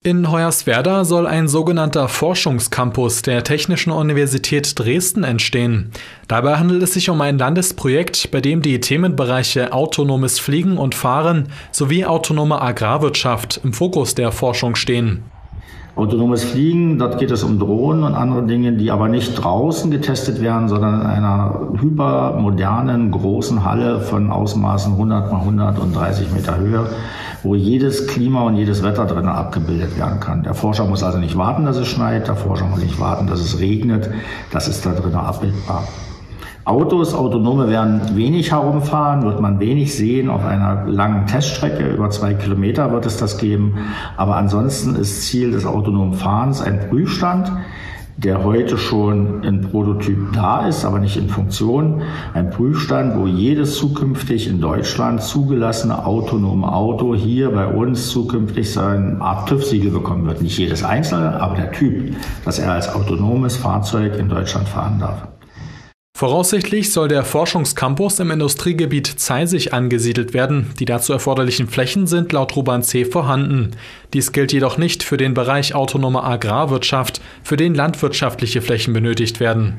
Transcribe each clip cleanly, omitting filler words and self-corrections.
In Hoyerswerda soll ein sogenannter Forschungscampus der Technischen Universität Dresden entstehen. Dabei handelt es sich um ein Landesprojekt, bei dem die Themenbereiche autonomes Fliegen und Fahren sowie autonome Agrarwirtschaft im Fokus der Forschung stehen. Autonomes Fliegen, dort geht es um Drohnen und andere Dinge, die aber nicht draußen getestet werden, sondern in einer hypermodernen, großen Halle von Ausmaßen 100 mal 130 Meter Höhe, wo jedes Klima und jedes Wetter drinnen abgebildet werden kann. Der Forscher muss also nicht warten, dass es schneit, der Forscher muss nicht warten, dass es regnet, das ist da drinnen abbildbar. Autonome werden wenig herumfahren, wird man wenig sehen. Auf einer langen Teststrecke, über 2 Kilometer wird es das geben. Aber ansonsten ist Ziel des autonomen Fahrens ein Prüfstand, der heute schon in Prototyp da ist, aber nicht in Funktion. Ein Prüfstand, wo jedes zukünftig in Deutschland zugelassene autonome Auto hier bei uns zukünftig seine Art TÜV-Siegel bekommen wird. Nicht jedes einzelne, aber der Typ, dass er als autonomes Fahrzeug in Deutschland fahren darf. Voraussichtlich soll der Forschungscampus im Industriegebiet Zeisig angesiedelt werden. Die dazu erforderlichen Flächen sind laut Ruban C. vorhanden. Dies gilt jedoch nicht für den Bereich autonome Agrarwirtschaft, für den landwirtschaftliche Flächen benötigt werden.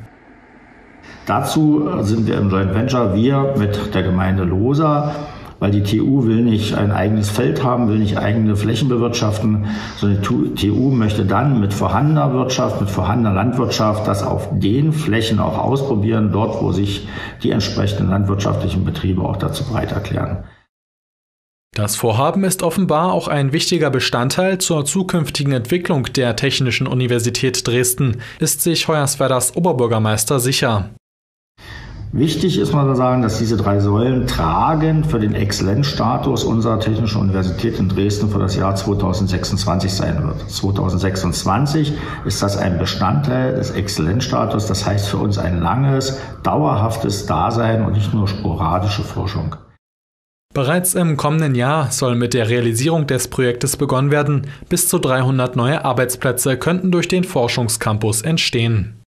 Dazu sind wir im Joint Venture, wir mit der Gemeinde Lohsa, weil die TU will nicht ein eigenes Feld haben, will nicht eigene Flächen bewirtschaften, sondern die TU möchte dann mit vorhandener Wirtschaft, mit vorhandener Landwirtschaft das auf den Flächen auch ausprobieren, dort wo sich die entsprechenden landwirtschaftlichen Betriebe auch dazu bereit erklären. Das Vorhaben ist offenbar auch ein wichtiger Bestandteil zur zukünftigen Entwicklung der Technischen Universität Dresden, ist sich Hoyerswerdas Oberbürgermeister sicher. Wichtig ist, muss man sagen, dass diese 3 Säulen tragend für den Exzellenzstatus unserer Technischen Universität in Dresden für das Jahr 2026 sein wird. 2026 ist das ein Bestandteil des Exzellenzstatus, das heißt für uns ein langes, dauerhaftes Dasein und nicht nur sporadische Forschung. Bereits im kommenden Jahr soll mit der Realisierung des Projektes begonnen werden. Bis zu 300 neue Arbeitsplätze könnten durch den Forschungscampus entstehen.